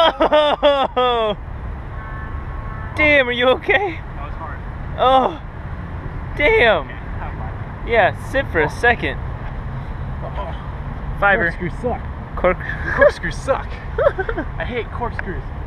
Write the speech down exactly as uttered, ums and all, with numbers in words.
Oh! Damn, are you okay? That was hard. Oh! Damn! Okay, have fun. Yeah, sit for a second. Fiber. Corkscrews suck. Cork. Corkscrews suck. I hate corkscrews.